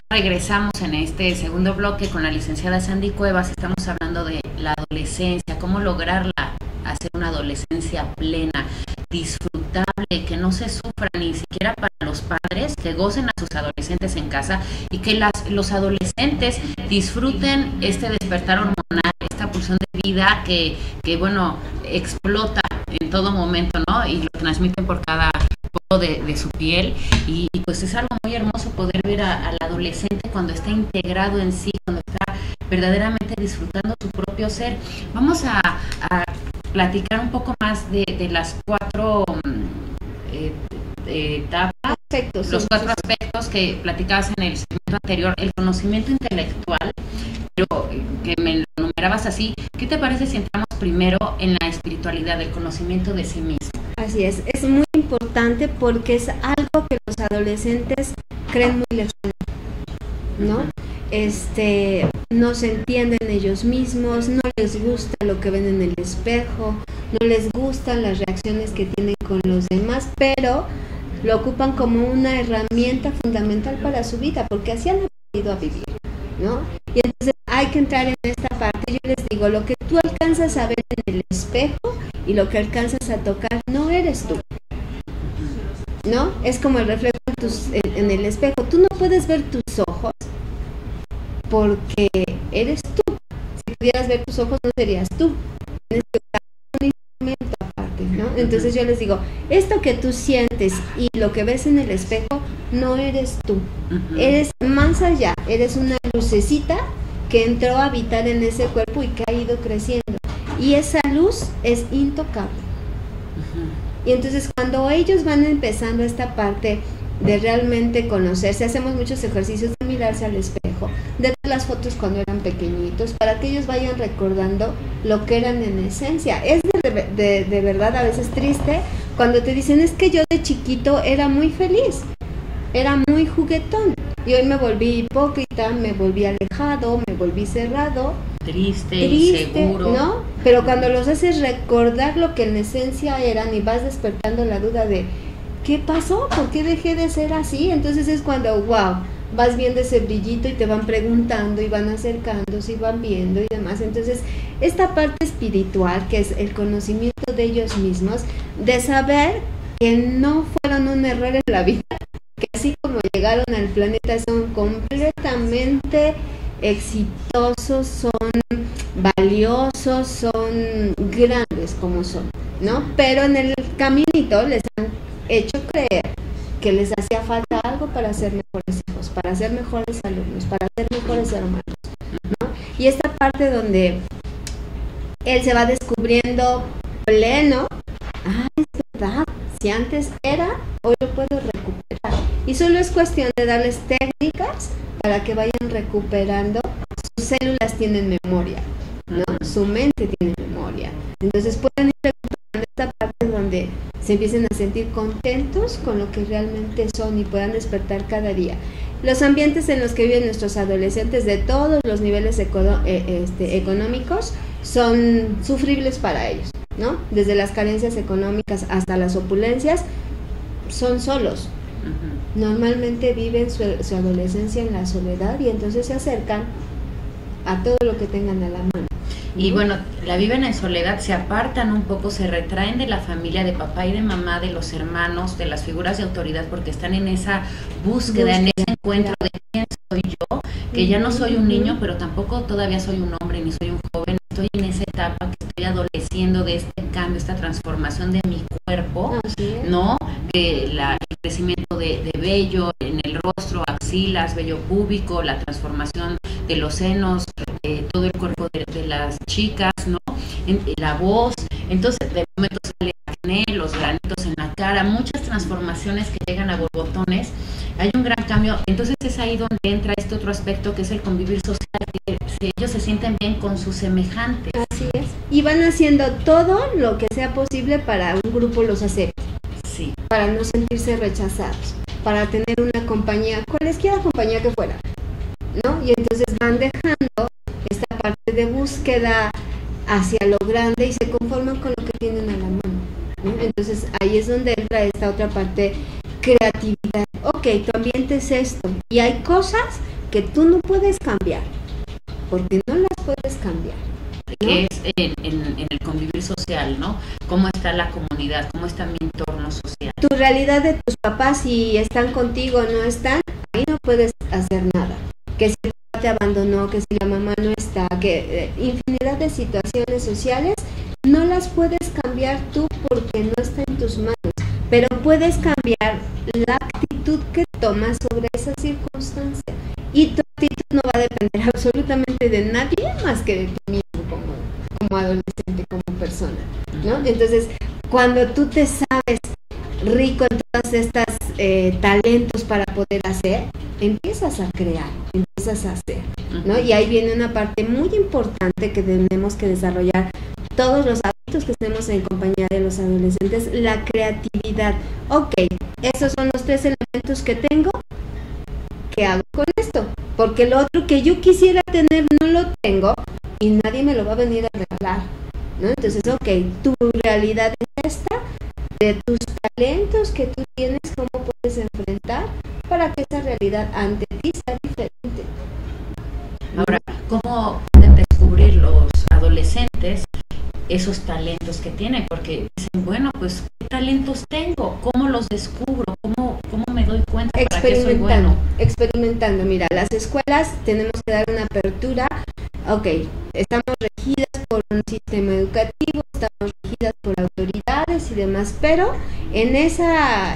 regresamos en este segundo bloque con la licenciada Sandy Cuevas. Estamos hablando de la adolescencia, cómo lograrla, hacer una adolescencia plena, disfrutable, que no se sufra ni siquiera para los padres, que gocen a sus adolescentes en casa y que los adolescentes disfruten este despertar hormonal, esta pulsión de vida que bueno, explota en todo momento, ¿no? Y lo transmiten por cada poco de su piel y pues es algo muy hermoso poder ver al adolescente cuando está integrado en sí, cuando está verdaderamente disfrutando su propio ser. Vamos a platicar un poco más de las cuatro etapas, los cuatro aspectos que platicabas en el segmento anterior, el conocimiento intelectual, pero que me lo numerabas así. ¿Qué te parece si entramos primero en la espiritualidad, el conocimiento de sí mismo? Así es muy importante porque es algo que los adolescentes creen muy lejano, ¿no? No se entienden ellos mismos, no les gusta lo que ven en el espejo, no les gustan las reacciones que tienen con los demás, pero lo ocupan como una herramienta fundamental para su vida, porque así han aprendido a vivir, ¿no? Y entonces hay que entrar en esta parte. Yo les digo, lo que tú alcanzas a ver en el espejo y lo que alcanzas a tocar no eres tú, ¿no? Es como el reflejo en el espejo. Tú no puedes ver tus ojos porque eres tú. Si pudieras ver tus ojos no serías tú. Tienes que usar un instrumento aparte, ¿no? Entonces yo les digo, esto que tú sientes y lo que ves en el espejo no eres tú. Eres más allá, eres una lucecita que entró a habitar en ese cuerpo y que ha ido creciendo. Y esa luz es intocable. Y entonces cuando ellos van empezando esta parte de realmente conocerse, hacemos muchos ejercicios de mirarse al espejo, de ver las fotos cuando eran pequeñitos, para que ellos vayan recordando lo que eran en esencia. Es de verdad a veces triste cuando te dicen, es que yo de chiquito era muy feliz, era muy juguetón, y hoy me volví hipócrita, me volví alejado, me volví cerrado, triste, inseguro, ¿no? Pero cuando los haces recordar lo que en esencia eran y vas despertando la duda de ¿qué pasó? ¿Por qué dejé de ser así? Entonces es cuando, wow, vas viendo ese brillito y te van preguntando y van acercándose y van viendo y demás. Entonces, esta parte espiritual, que es el conocimiento de ellos mismos, de saber que no fueron un error en la vida, que así como llegaron al planeta son completamente exitosos, son valiosos, son grandes como son, ¿no? Pero en el caminito les han hecho creer que les hacía falta algo para ser mejores hijos, para ser mejores alumnos, para ser mejores hermanos, ¿no? Y esta parte donde él se va descubriendo pleno, es verdad, si antes era, hoy lo puedo recuperar. Y solo es cuestión de darles técnicas para que vayan recuperando. Sus células tienen memoria, ¿no? Su mente tiene memoria. Entonces pueden ir recuperando esta parte donde se empiecen a sentir contentos con lo que realmente son y puedan despertar cada día. Los ambientes en los que viven nuestros adolescentes de todos los niveles económicos son sufribles para ellos, ¿no? Desde las carencias económicas hasta las opulencias, son solos. Normalmente viven su adolescencia en la soledad y entonces se acercan a todo lo que tengan a la mano. Y bueno, la viven en soledad, se apartan un poco, se retraen de la familia, de papá y de mamá, de los hermanos, de las figuras de autoridad, porque están en esa búsqueda, en ese encuentro de quién soy yo, que ya no soy un niño, pero tampoco todavía soy un hombre, ni soy un joven, estoy en esa etapa que estoy adoleciendo de este cambio, esta transformación de mi cuerpo, ¿no? El crecimiento de vello en el rostro, axilas, vello púbico, la transformación de los senos, todo el cuerpo de las chicas, ¿no? La voz, entonces de momento sale acné, los granitos en la cara, muchas transformaciones que llegan a borbotones, hay un gran cambio. Entonces es ahí donde entra este otro aspecto que es el convivir social, que ellos se sienten bien con sus semejantes. Así es, y van haciendo todo lo que sea posible para un grupo los acepte, sí, para no sentirse rechazados, para tener una compañía, cualesquiera compañía que fuera, ¿no? Y entonces van dejando esta parte de búsqueda hacia lo grande y se conforman con lo que tienen a la mano, ¿no? Entonces ahí es donde entra esta otra parte, creatividad. Ok, tu ambiente es esto y hay cosas que tú no puedes cambiar, porque no las puedes cambiar, ¿no? Que es en el convivir social, ¿no? ¿Cómo está la comunidad? ¿Cómo está mi entorno social? Tu realidad de tus papás, si están contigo o no están, ahí no puedes hacer nada. Que si el papá te abandonó, que si la mamá no está, que infinidad de situaciones sociales no las puedes cambiar tú porque no está en tus manos, pero puedes cambiar la actitud que tomas sobre esa circunstancia, y tu actitud no va a depender absolutamente de nadie más que de ti mismo como adolescente, como persona, ¿no? Entonces, cuando tú te sabes rico en todas estas talentos para poder hacer, empiezas a crear, empiezas a hacer, ¿no? Y ahí viene una parte muy importante que tenemos que desarrollar todos los adultos que estemos en compañía de los adolescentes, la creatividad. Ok, esos son los 3 elementos que tengo. ¿Qué hago con esto? Porque lo otro que yo quisiera tener no lo tengo y nadie me lo va a venir a regalar, ¿no? Entonces, ok, tu realidad es esta, de tus talentos que tú tienes, cómo puedes enfrentar para que esa realidad ante ti sea diferente. Ahora, ¿cómo pueden descubrir los adolescentes esos talentos que tienen? Porque dicen, bueno, pues, ¿qué talentos tengo? ¿Cómo los descubro? ¿Cómo me doy cuenta para qué soy bueno? Experimentando. Mira, las escuelas tenemos que dar una apertura. Ok, estamos regidas por un sistema educativo, estamos regidas por autoridades y demás, pero en esa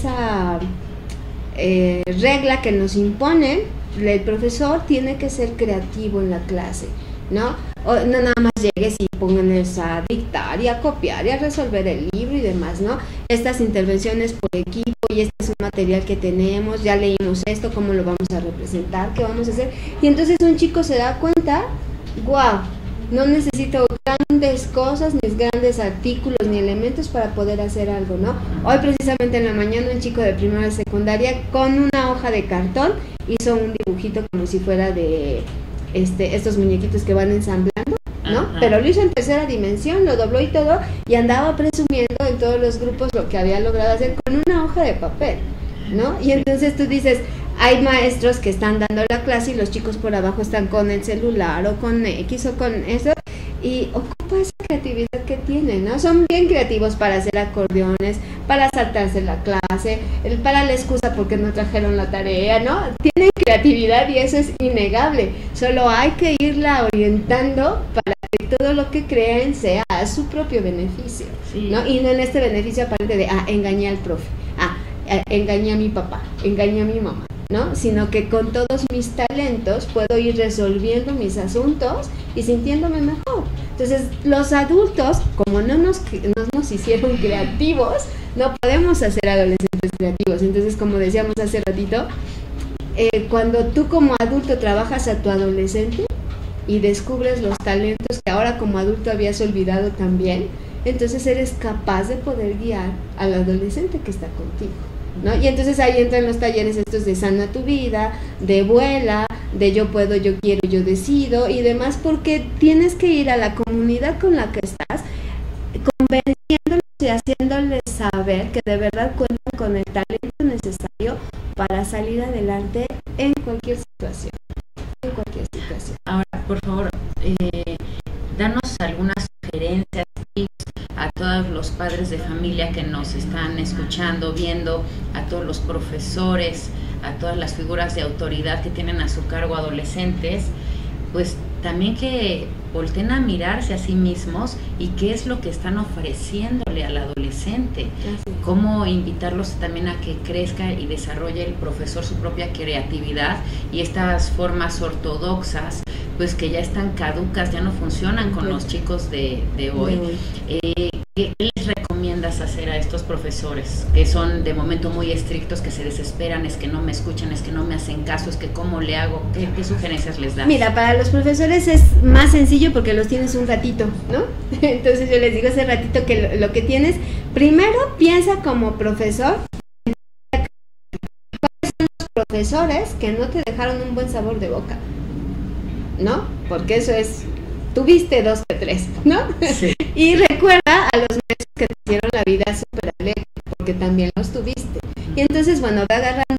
regla que nos imponen, el profesor tiene que ser creativo en la clase, ¿no? O no nada más llegues y pónganles a dictar y a copiar y a resolver el libro y demás, ¿no? Estas intervenciones por equipo, y este es un material que tenemos, ya leímos esto, cómo lo vamos a representar, qué vamos a hacer, y entonces un chico se da cuenta, wow, no necesito grandes cosas, ni grandes artículos, ni elementos para poder hacer algo, ¿no? Hoy precisamente en la mañana un chico de primaria y secundaria con una hoja de cartón hizo un dibujito como si fuera de estos muñequitos que van ensamblando, ¿no? Ajá. Pero lo hizo en 3ª dimensión, lo dobló y todo, y andaba presumiendo en todos los grupos lo que había logrado hacer con una hoja de papel, ¿no? Y entonces tú dices, hay maestros que están dando la clase y los chicos por abajo están con el celular o con X o con eso, y ocupa esa creatividad que tienen, ¿no? Son bien creativos para hacer acordeones, para saltarse la clase, para la excusa porque no trajeron la tarea, ¿no? Tienen creatividad y eso es innegable, solo hay que irla orientando para que todo lo que creen sea a su propio beneficio, sí, ¿no? Y no en este beneficio aparente de, engañé al profe, engañé a mi papá, engañé a mi mamá, ¿no? Sino que con todos mis talentos puedo ir resolviendo mis asuntos y sintiéndome mejor. Entonces, los adultos, como no nos hicieron creativos, no podemos hacer adolescentes creativos. Entonces, como decíamos hace ratito, cuando tú como adulto trabajas a tu adolescente y descubres los talentos que ahora como adulto habías olvidado también, entonces eres capaz de poder guiar al adolescente que está contigo, ¿no? Y entonces ahí entran los talleres estos de Sana tu Vida, de Vuela, de Yo Puedo, Yo Quiero, Yo Decido y demás, porque tienes que ir a la comunidad con la que estás, convenciéndolos y haciéndoles saber que de verdad cuentan con el talento necesario para salir adelante en cualquier situación. Ahora, por favor, danos algunas sugerencias, tips a todos los padres de familia que nos están escuchando, viendo, a todos los profesores, a todas las figuras de autoridad que tienen a su cargo adolescentes, pues también que volteen a mirarse a sí mismos y qué es lo que están ofreciéndole al adolescente, cómo invitarlos también a que crezca y desarrolle el profesor su propia creatividad, y estas formas ortodoxas pues que ya están caducas, ya no funcionan con los chicos de hoy. ¿Qué les recomiendas hacer a estos profesores que son de momento muy estrictos, que se desesperan, es que no me escuchan, es que no me hacen caso, es que cómo le hago? ¿Qué sugerencias les das? Mira, para los profesores es más sencillo porque los tienes un ratito, ¿no? Entonces yo les digo ese ratito que lo que tienes, primero piensa como profesor, ¿cuáles son los profesores que no te dejaron un buen sabor de boca? ¿No? Porque eso es, tuviste 2 de 3, ¿no? Sí. Y recuerda a los maestros que te hicieron la vida súper alegre, porque también los tuviste. Y entonces, bueno, ve agarrando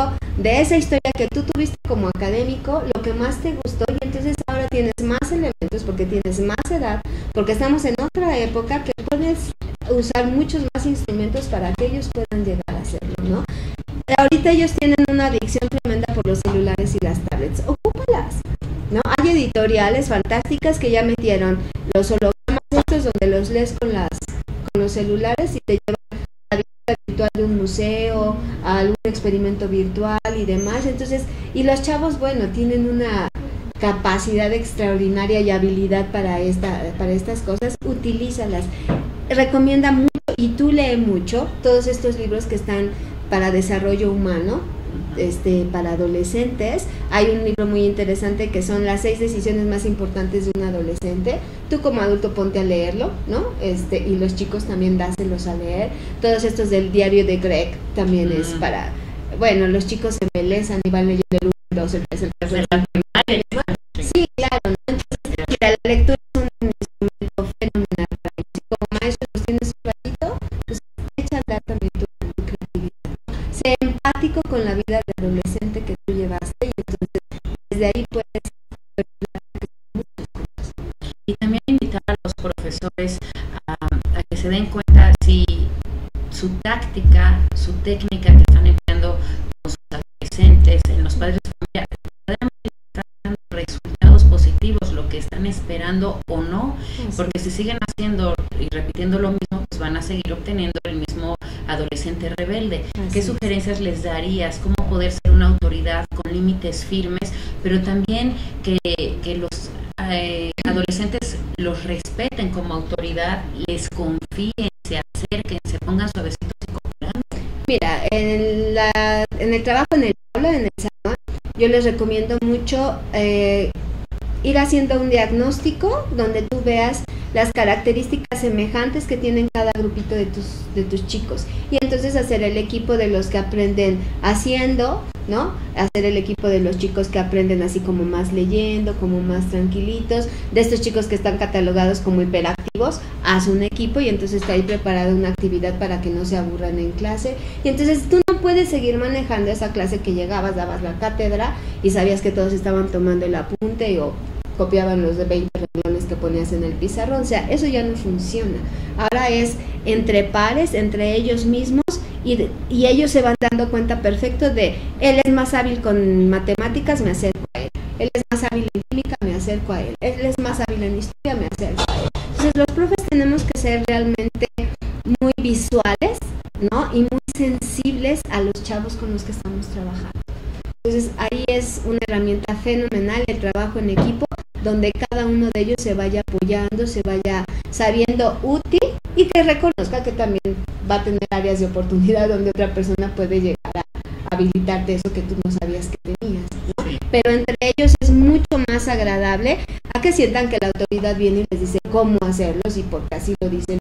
recuerdo de esa historia que tú tuviste como académico, lo que más te gustó, y entonces ahora tienes más elementos porque tienes más edad, porque estamos en otra época que puedes usar muchos más instrumentos para que ellos puedan llegar a hacerlo, ¿no? Ahorita ellos tienen una adicción tremenda por los celulares y las tablets, ocúpalas, ¿no? Hay editoriales fantásticas que ya metieron los hologramas estos donde los lees con los celulares y te llevan a la visita virtual de un museo, a algún experimento virtual y demás. Entonces, y los chavos, bueno, tienen una capacidad extraordinaria y habilidad para estas cosas, utilízalas. Recomienda mucho, y tú lee mucho, todos estos libros que están para desarrollo humano, para adolescentes. Hay un libro muy interesante que son las 6 decisiones más importantes de un adolescente. Tú como adulto ponte a leerlo, ¿no? Y los chicos también dáselos a leer. Todos estos del diario de Greg también es para, bueno, los chicos se embelezan y van leyendo el 1, el 2, el 3, el 4. Sí, claro, ¿no? Entonces, mira, la lectura es un instrumento fenomenal para ellos. Y como maestro los tienes un ratito, pues echa a andar también tu creatividad. Sé empático con la vida de adolescente que tú llevaste, y entonces desde ahí puedes ver muchas cosas. Y también invitar a los profesores a que se den cuenta si su táctica, su técnica que están empleando con sus adolescentes, en los padres de familia, verdaderamente están dando resultados positivos, lo que están esperando o no, porque si siguen haciendo y repitiendo lo mismo, pues van a seguir obteniendo el mismo adolescente rebelde. ¿Qué sugerencias les darías? ¿Cómo poder ser una autoridad con límites firmes, pero también que los adolescentes los respeten como autoridad, les confíen, se acerquen, se pongan suavecitos y cooperando? Mira, en el trabajo en el aula, en el salón, yo les recomiendo mucho ir haciendo un diagnóstico donde tú veas las características semejantes que tienen cada grupito de tus chicos, y entonces hacer el equipo de los que aprenden haciendo, ¿no? Hacer el equipo de los chicos que aprenden así como más leyendo, como más tranquilitos, de estos chicos que están catalogados como hiperactivos, haz un equipo y entonces está ahí preparada una actividad para que no se aburran en clase. Y entonces tú no puedes seguir manejando esa clase que llegabas, dabas la cátedra y sabías que todos estaban tomando el apunte o copiaban los de 20 renglones que ponías en el pizarrón. O sea, eso ya no funciona. Ahora es entre pares, entre ellos mismos, y ellos se van dando cuenta perfecto de, él es más hábil con matemáticas, me acerco a él. Él es más hábil en química, me acerco a él. Él es más hábil en historia, me acerco a él. Entonces los profes tenemos que ser realmente muy visuales, ¿no? Y muy sensibles a los chavos con los que estamos trabajando. Entonces ahí es una herramienta fenomenal el trabajo en equipo, donde cada uno de ellos se vaya apoyando, se vaya sabiendo útil, y que reconozca que también va a tener áreas de oportunidad donde otra persona puede llegar a habilitarte eso que tú no sabías que tenías, ¿no? Pero entre ellos es mucho más agradable a que sientan que la autoridad viene y les dice cómo hacerlos, y porque así lo dice